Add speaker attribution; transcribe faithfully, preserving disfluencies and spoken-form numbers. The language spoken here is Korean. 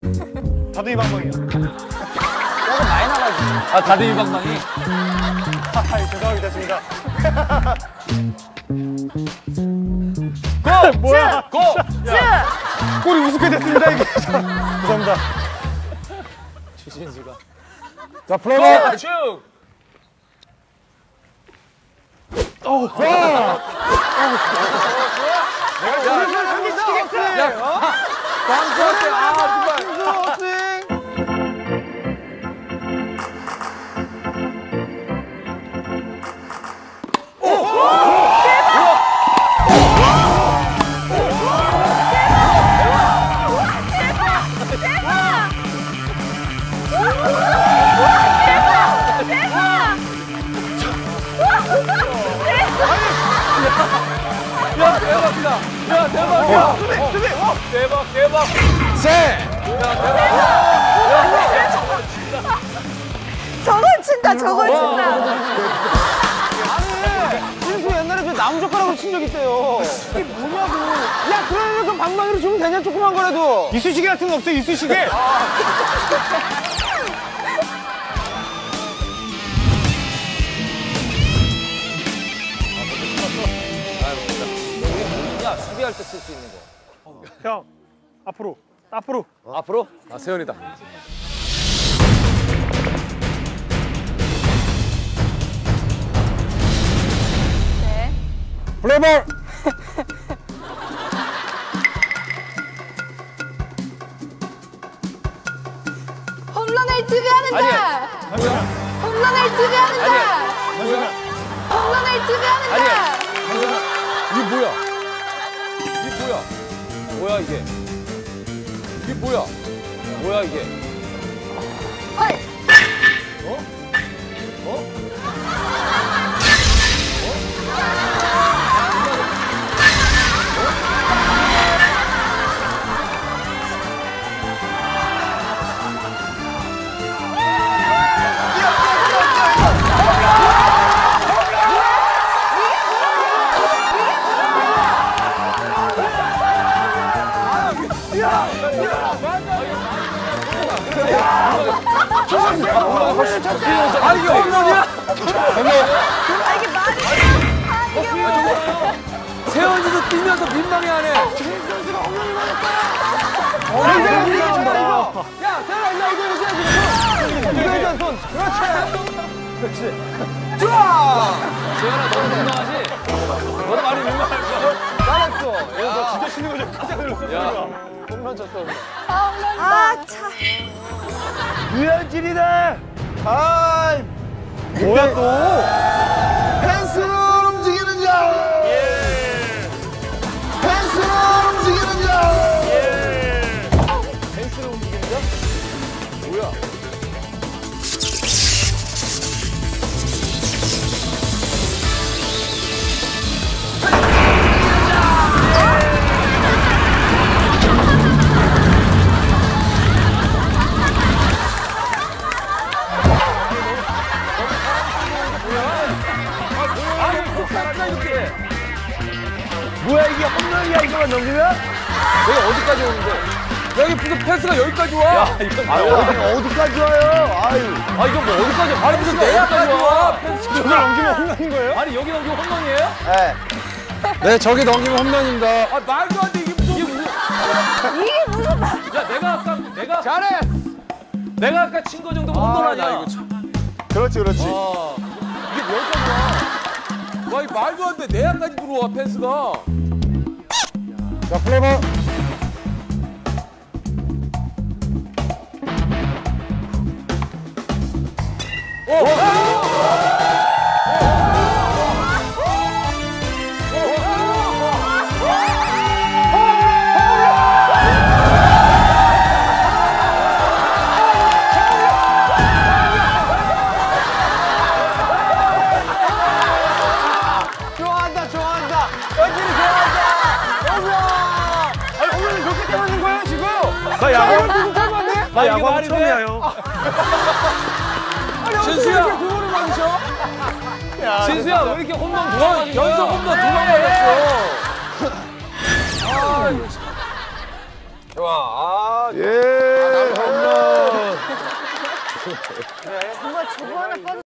Speaker 1: 다둥이 방망이요.
Speaker 2: 조금 많이 나가지.
Speaker 3: 아, 다둥이 방망이?
Speaker 1: 하하, 죄송하게 됐습니다.
Speaker 3: 고! 뭐야? 고!
Speaker 1: 골이 우습게 됐습니다, 이게. 죄송합니다.
Speaker 3: 추신수가.
Speaker 1: 자, 플레이버.
Speaker 3: 고! 쭉!
Speaker 1: 어우, 와! 내가 오늘 상기시키겠어!
Speaker 3: 야, 광수한테, 아, 정말. 야, 대박이다. 야, 대박이야.
Speaker 1: 수비, 수비, 어!
Speaker 3: 대박, 대박.
Speaker 1: 세!
Speaker 3: 야, 대박. 야, 저거 진짜.
Speaker 4: 저걸 친다, 저걸 친다.
Speaker 2: 아니, 신수 옛날에 저 나무젓가락으로 친 적 있어요. 이게 뭐냐고. 야, 그러면 그 방망이로 주면 되냐, 조그만 거라도.
Speaker 1: 이쑤시개 같은 거 없어, 이쑤시개?
Speaker 3: 야, 수비할 때 쓸 수 있는 거.
Speaker 1: 형, 앞으로, 앞으로.
Speaker 3: 앞으로? 아, 세연이다.
Speaker 4: 네.
Speaker 1: 플레이볼!
Speaker 4: 홈런을 지배하는다.
Speaker 3: 뭐야?
Speaker 4: 홈런을 지배하는다. 홈런을 지배하는다.
Speaker 3: 아니야. 이게 뭐야? 이게 뭐야? 뭐야 이게? 이게 뭐야? 뭐야 이게?
Speaker 4: 헐.
Speaker 3: 어? 어? 아 이게 홈런이야?
Speaker 4: 아, 이게 말이 돼. 아, 이게 뭐야.
Speaker 3: 세연이도 뛰면서 민망해하네.
Speaker 1: 선수가 홈런을 맞았다!
Speaker 2: 야, 세연아, 일로 이거 해줘야지. 이거 해줘, 손. 그렇지. 그렇지. 좋아!
Speaker 3: 세연아 너도 민망하지? 너도 많이 민망할 거야.
Speaker 2: 잘했어.
Speaker 1: 야, 너 진짜 쉬는 거좀 깜짝 놀랐어.
Speaker 3: 야.
Speaker 2: 홈런 쳤어.
Speaker 4: 아, 참.
Speaker 1: 유현진이다! 아, 뭐야 또?
Speaker 5: 펜스로 움직이는 자!
Speaker 1: 예!
Speaker 5: 펜스로 움직이는 자!
Speaker 1: 예!
Speaker 3: 펜스를 움직이는 자? 뭐야?
Speaker 1: 뭐야 이게 홈런이야 이거만 넘기면?
Speaker 3: 내가 어디까지 오는데? 여기 무슨 펜스가 여기까지 와? 야, 이건
Speaker 5: 아,
Speaker 3: 뭐야?
Speaker 5: 어디, 어디까지 와요? 아유.
Speaker 3: 아, 이건 뭐 어디까지? 아니, 무슨 내야까지 와? 펜스가.
Speaker 1: 저걸 넘기면 홈런인 거예요?
Speaker 3: 아니, 여기 넘기면 홈런이에요?
Speaker 5: 네.
Speaker 1: 네, 저기 넘기면 홈런입니다.
Speaker 3: 아, 말도 안 돼. 이게 무슨. 이게 무슨.
Speaker 4: 이게 무슨 말.
Speaker 3: 야, 내가 아까, 내가.
Speaker 2: 잘해.
Speaker 3: 내가 아까 친 거 정도면 홈런 아니야?
Speaker 2: 나 이거 참.
Speaker 5: 그렇지, 그렇지.
Speaker 3: 와, 이게 여기까지 와. 와, 이 말도 안 돼. 내야까지 들어와, 펜스가.
Speaker 1: 자, 플레이볼.
Speaker 2: 좋아한다, 좋아한다. 연진이 좋아한다. 어머.
Speaker 1: 아니, 홈런을 몇 개 때맞는 거예요, 지금? 나
Speaker 2: 자,
Speaker 1: 야구,
Speaker 2: 지금 닮았네?
Speaker 1: 나
Speaker 3: 아, 이게
Speaker 1: 야구하고
Speaker 3: 말이 돼?
Speaker 1: 처음이야, 형.
Speaker 2: 아니, 어떻게
Speaker 3: 진수야.
Speaker 2: 이렇게 그거를 맞으셔?
Speaker 3: 진수야, 왜 이렇게 홈런 두 방, 연속 홈런 두 방 맞았어? 아, 이거 참. 좋아. 아,
Speaker 5: 예.
Speaker 4: 정말 저거 하나 빠져.